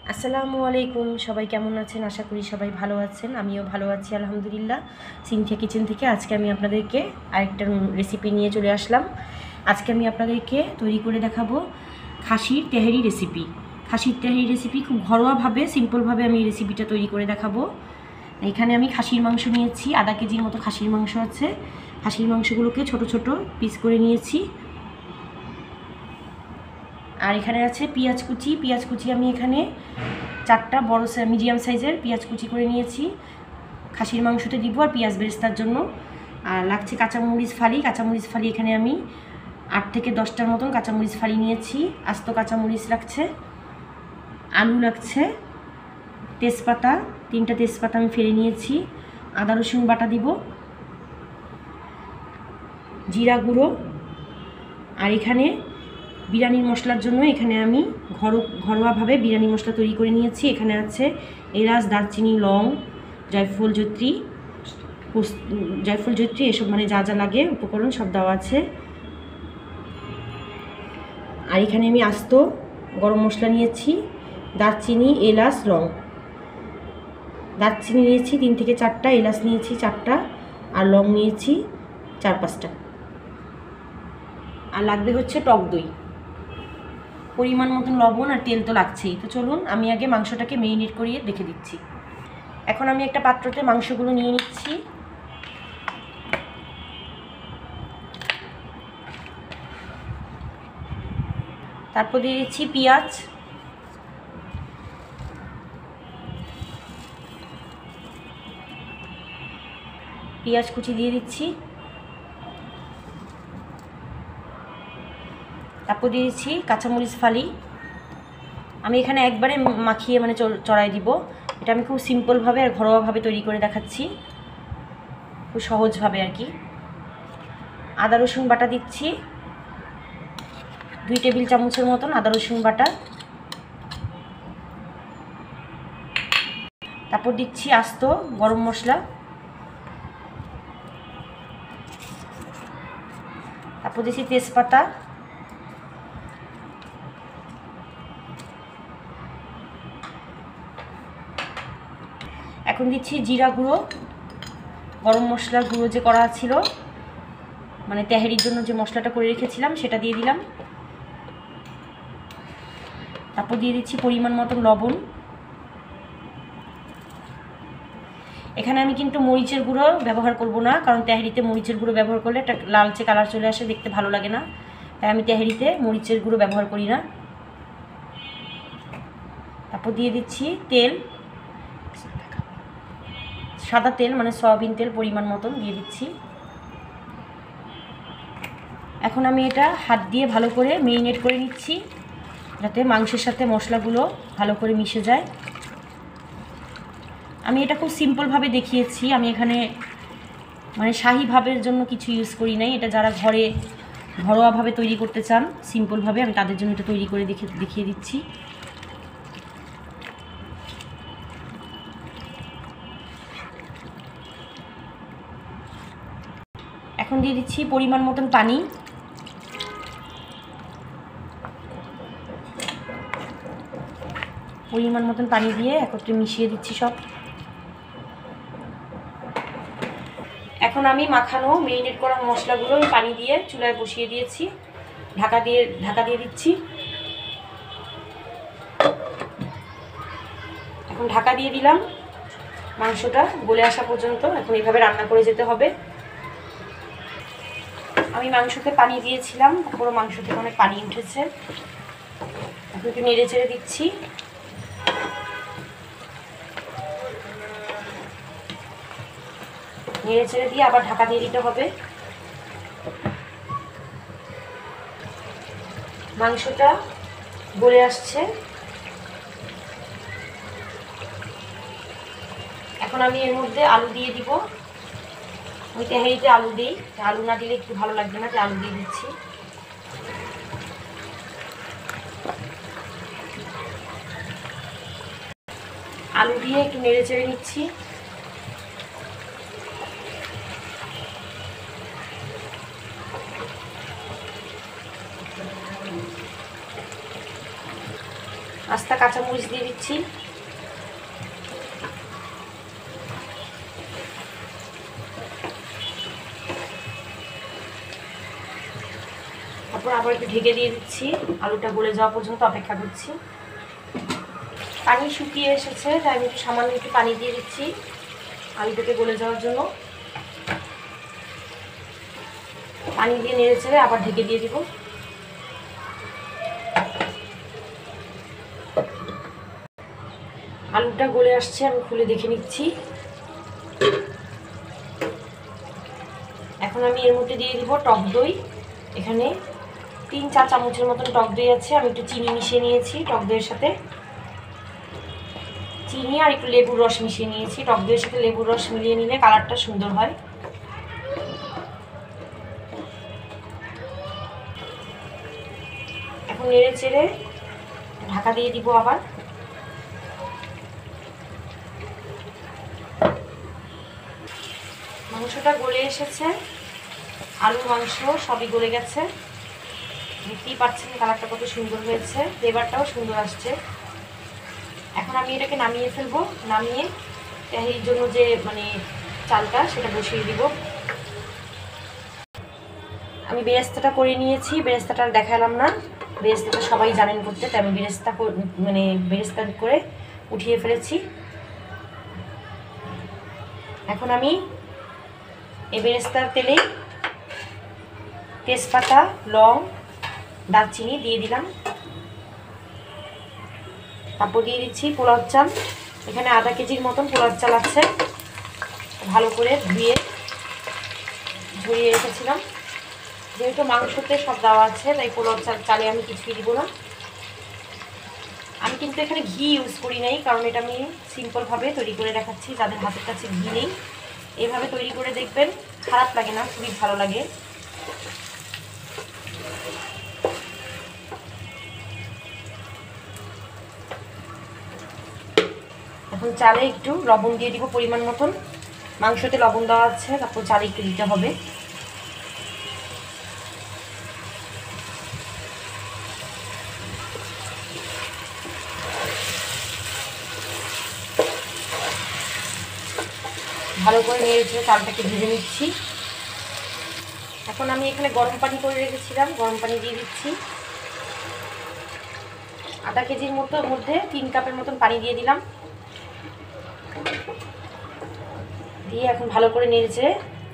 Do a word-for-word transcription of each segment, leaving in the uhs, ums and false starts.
আসসালামু আলাইকুম, সবাই কেমন আছেন? আশা করি সবাই ভালো আছেন। আমিও ভালো আছি আলহামদুলিল্লাহ। সিনথিয়া কিচেন থেকে আজকে আমি আপনাদেরকে আরেকটা রেসিপি নিয়ে চলে আসলাম। আজকে আমি আপনাদেরকে তৈরি করে দেখাবো খাসির তেহারি রেসিপি। খাসির তেহারি রেসিপি খুব ঘরোয়াভাবে, সিম্পলভাবে আমি এই রেসিপিটা তৈরি করে দেখাবো। এখানে আমি খাসির মাংস নিয়েছি, আধা কেজির মতো খাসির মাংস আছে। খাসির মাংসগুলোকে ছোট ছোট পিস করে নিয়েছি। আর এখানে আছে পেঁয়াজ কুচি। পেঁয়াজ কুচি আমি এখানে চারটা বড় মিডিয়াম সাইজের পেঁয়াজ কুচি করে নিয়েছি, খাসির মাংসতে দিব আর পেঁয়াজ বেরেস্তার জন্য। আর লাগছে কাঁচামরিচ ফালি। কাঁচামরিচ ফালি এখানে আমি আট থেকে দশটার মতন কাঁচামরিচ ফালি নিয়েছি। আস্ত কাঁচামরিচ লাগছে, আলু লাগছে, তেজপাতা তিনটা তেজপাতা আমি ফেলে নিয়েছি, আদা রসুন বাটা দিব, জিরা গুঁড়ো। আর এখানে বিরিয়ানির মশলার জন্য এখানে আমি ঘর ঘরোয়াভাবে বিরিয়ানি মশলা তৈরি করে নিয়েছি। এখানে আছে এলাচ, দারচিনি, লং, জয়ফল জয়ত্রী, জয়ফল জয়ত্রী এসব মানে যা যা লাগে উপকরণ সব দেওয়া আছে। আর এখানে আমি আস্ত গরম মশলা নিয়েছি, দারচিনি, এলাচ, লং। দারচিনি নিয়েছি তিন থেকে চারটা, এলাচ নিয়েছি চারটা, আর লং নিয়েছি চার পাঁচটা। আর লাগবে হচ্ছে টক দই, পরিমাণ মতন লবণ, আর তেল তো লাগছেই। তো চলুন আমি আগে মাংসটাকে মেরিনেট করিয়ে রেখে দিচ্ছি। এখন আমি একটা পাত্রতে মাংসগুলো নিয়ে নিচ্ছি। তারপর দিয়ে দিচ্ছি পেঁয়াজ, পেঁয়াজ কুচি দিয়ে দিচ্ছি। তারপর দিয়ে দিচ্ছি কাঁচামরিচ ফালি। আমি এখানে একবারে মাখিয়ে মানে চড়াই দিব। এটা আমি খুব সিম্পলভাবে আর ঘরোয়াভাবে তৈরি করে দেখাচ্ছি, খুব সহজভাবে আর কি। আদা রসুন বাটা দিচ্ছি দুই টেবিল চামচের মতন আদা রসুন বাটা। তারপর দিচ্ছি আস্ত গরম মশলা। তারপর দিচ্ছি তেজপাতা। এখন দিচ্ছি জিরা গুঁড়ো, গরম মশলার গুঁড়ো যে করা ছিল, মানে তেহারির জন্য যে মশলাটা করে রেখেছিলাম সেটা দিয়ে দিলাম। তারপর দিয়ে দিচ্ছি পরিমাণ মতন লবণ। এখানে আমি কিন্তু মরিচের গুঁড়ো ব্যবহার করব না, কারণ তেহারিতে মরিচের গুঁড়ো ব্যবহার করলে একটা লালচে কালার চলে আসে, দেখতে ভালো লাগে না, তাই আমি তেহারিতে মরিচের গুঁড়ো ব্যবহার করি না। তারপর দিয়ে দিচ্ছি তেল, সাদা তেল মানে সয়াবিন তেল পরিমাণ মতন দিয়ে দিচ্ছি। এখন আমি এটা হাত দিয়ে ভালো করে মেরিনেট করে নিচ্ছি, যাতে মাংসের সাথে মশলাগুলো ভালো করে মিশে যায়। আমি এটা খুব সিম্পলভাবে দেখিয়েছি, আমি এখানে মানে শাহী ভাবের জন্য কিছু ইউজ করি নাই। এটা যারা ঘরে ঘরোয়াভাবে তৈরি করতে চান সিম্পলভাবে, আমি তাদের জন্য এটা তৈরি করে দেখে দেখিয়ে দিচ্ছি। এখন দিয়ে দিচ্ছি পরিমাণ মতন পানি। পরিমাণ মতন পানি দিয়ে একত্রে মিশিয়ে দিচ্ছি সব। এখন আমি মাখানো মেরিনেট করা মশলাগুলো পানি দিয়ে চুলায় বসিয়ে দিয়েছি, ঢাকা দিয়ে ঢাকা দিয়ে দিচ্ছি। এখন ঢাকা দিয়ে দিলাম, মাংসটা গলে আসা পর্যন্ত এখন এইভাবে রান্না করে যেতে হবে। আমি মাংসতে পানি দিয়েছিলাম, পুরো মাংস থেকে অনেক পানি উঠেছে। এখন একটু নেড়ে চেড়ে দিচ্ছি। নেড়ে চেড়ে দিয়ে আবার ঢাকা দিয়ে দিতে হবে। মাংসটা গলে আসছে। এখন আমি এর মধ্যে আলু দিয়ে দিব। আমি তেহারিতে আলু দিই, আলু না দিলে একটু ভালো লাগবে না, তাই আলু দিয়ে দিচ্ছি। আলু দিয়ে একটু নেড়ে চেড়ে নিচ্ছি। আস্তে আস্তা কাঁচামরিচ দিয়ে দিচ্ছি। তারপর আবার একটু ঢেকে দিয়ে দিচ্ছি, আলুটা গলে যাওয়া পর্যন্ত অপেক্ষা করছি। পানি শুকিয়ে এসেছে, তাই আমি একটু সামান্য একটু পানি দিয়ে দিচ্ছি আলুটাকে গলে যাওয়ার জন্য। পানি দিয়ে নেড়ে চেড়ে আবার ঢেকে দিয়ে দিব। আলুটা গলে আসছে, আমি খুলে দেখে নিচ্ছি। এখন আমি এর মধ্যে দিয়ে দিব টক দই। এখানে তিন চা চামচের মতন টক দই আছে। আমি একটু চিনি মিশিয়ে নিয়েছি টক দইয়ের সাথে, চিনি আর একটু লেবুর রস মিশিয়ে নিয়েছি। টক দইয়ের সাথে লেবুর রস মিলিয়ে নিলে কালারটা সুন্দর হয়। এখন নেড়ে চেড়ে ঢাকা দিয়ে দিব আবার। মাংসটা গলে এসেছে, আলু মাংস সবই গলে গেছে। দেখতেই পাচ্ছেন কালারটা কত সুন্দর হয়েছে, ফ্লেভারটাও সুন্দর আসছে। এখন আমি এটাকে নামিয়ে ফেলবো। নামিয়ে তেহারির জন্য যে মানে চালটা সেটা বসিয়ে দিব। আমি বেরেস্তাটা করে নিয়েছি, বেরেস্তাটা দেখালাম না, বেরেস্তাটা সবাই জানেন করতে, তাই আমি বেরেস্তা মানে বেরেস্তা করে উঠিয়ে ফেলেছি। এখন আমি এই বেরেস্তার তেলেই তেজপাতা, লং, দারচিনি দিয়ে দিলাম। তারপর দিয়ে দিচ্ছি পোলাও চাল। এখানে আধা কেজির মতন পোলাও চাল আছে, ভালো করে ধুয়ে ঝরিয়ে রেখেছিলাম। যেহেতু মাংসতে সব দেওয়া আছে তাই পোলাও চাল চালে আমি কিছুই দিব না। আমি কিন্তু এখানে ঘি ইউজ করি নাই, কারণ এটা আমি সিম্পলভাবে তৈরি করে দেখাচ্ছি। যাদের হাতের কাছে ঘি নেই এভাবে তৈরি করে দেখবেন, খারাপ লাগে না, খুবই ভালো লাগে। এখন চালে একটু লবণ দিয়ে দিব পরিমাণ মতন। মাংসতে লবণ দেওয়া আছে, তারপর চালে একটু দিতে হবে। ভালো করে নেড়ে চালটাকে ভেজে নিচ্ছি। এখন আমি এখানে গরম পানি করে রেখেছিলাম, গরম পানি দিয়ে দিচ্ছি। আধা কেজির মতো মধ্যে তিন কাপের মতন পানি দিয়ে দিলাম। দিয়ে এখন ভালো করে নেড়েছে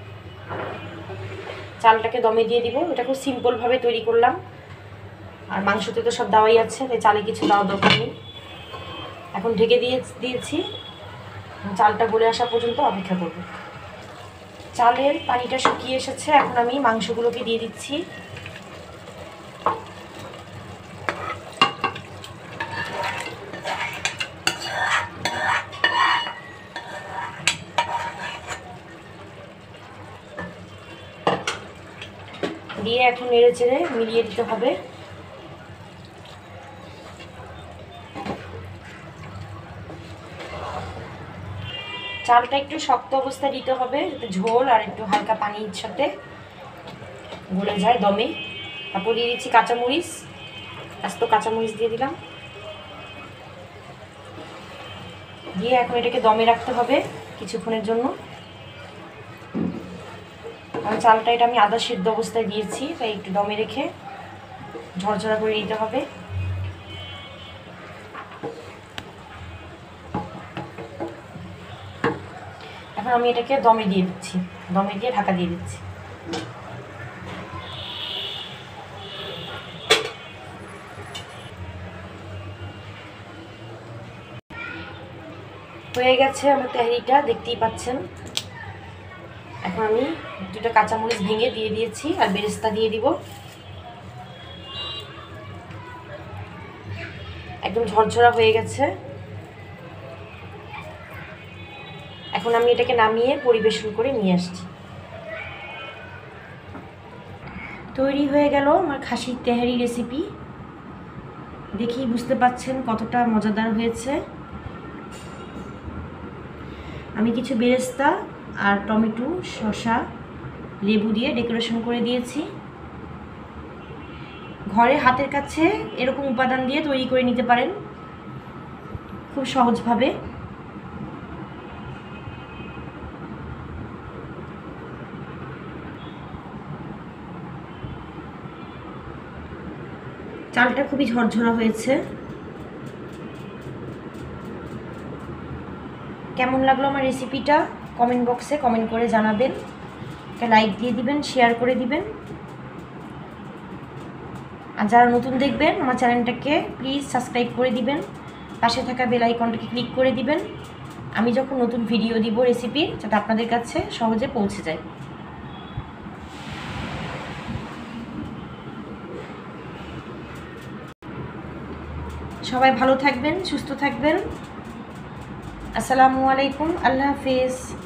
চালটাকে দমে দিয়ে দিব। এটা খুব সিম্পলভাবে তৈরি করলাম, আর মাংসতে তো সব দেওয়াই আছে, তাই চালে কিছু দেওয়ার দরকার নেই। এখন ঢেকে দিয়ে দিয়েছি, চালটা গলে আসা পর্যন্ত অপেক্ষা করব। চালের পানিটা শুকিয়ে এসেছে, এখন আমি মাংসগুলোকে দিয়ে দিচ্ছি। দিয়ে এখন নেড়ে চেড়ে মিলিয়ে দিতে হবে। চালটা একটু শক্ত অবস্থায় দিতে হবে, যাতে ঝোল আর একটু হালকা পানির সাথে গলে যায় দমে। তারপর দিয়ে দিচ্ছি কাঁচামরিচ, আস্ত কাঁচামরিচ দিয়ে দিলাম। দিয়ে এখন এটাকে দমে রাখতে হবে কিছুক্ষণের জন্য। কারণ চালটা এটা আমি আদা সিদ্ধ অবস্থায় দিয়েছি, তাই একটু দমে রেখে ঝরঝরা করে নিতে হবে। এখন আমি এটাকে দমে দিয়ে দিচ্ছি, দমে দিয়ে ঢাকা দিয়ে দিচ্ছি। হয়ে গেছে আমার তেহারিটা, দেখতেই পাচ্ছেন। এখন আমি দুটো কাঁচামরিচ ভেঙে দিয়ে দিয়েছি আর বেরেস্তা দিয়ে দিব। একদম ঝরঝরা হয়ে গেছে। এখন আমি এটাকে নামিয়ে পরিবেশন করে নিয়ে আসছি। তৈরি হয়ে গেল আমার খাসির তেহারি রেসিপি। দেখেই বুঝতে পাচ্ছেন কতটা মজাদার হয়েছে। আমি কিছু বেরেস্তা আর টমেটো, শসা, লেবু দিয়ে ডেকোরেশন করে দিয়েছি। ঘরে হাতের কাছে এরকম উপাদান দিয়ে তৈরি করে নিতে পারেন, খুব সহজভাবে। চালটা খুবই ঝরঝরা হয়েছে। কেমন লাগলো আমার রেসিপিটা কমেন্ট বক্সে কমেন্ট করে জানাবেন, একটা লাইক দিয়ে দিবেন, শেয়ার করে দিবেন। আর যারা নতুন দেখবেন আমার চ্যানেলটাকে প্লিজ সাবস্ক্রাইব করে দিবেন, পাশে থাকা বেল আইকনটাকে ক্লিক করে দিবেন, আমি যখন নতুন ভিডিও দিব রেসিপি যাতে আপনাদের কাছে সহজে পৌঁছে যায়। সবাই ভালো থাকবেন, সুস্থ থাকবেন। আসসালামু আলাইকুম, আল্লাহ হাফেজ।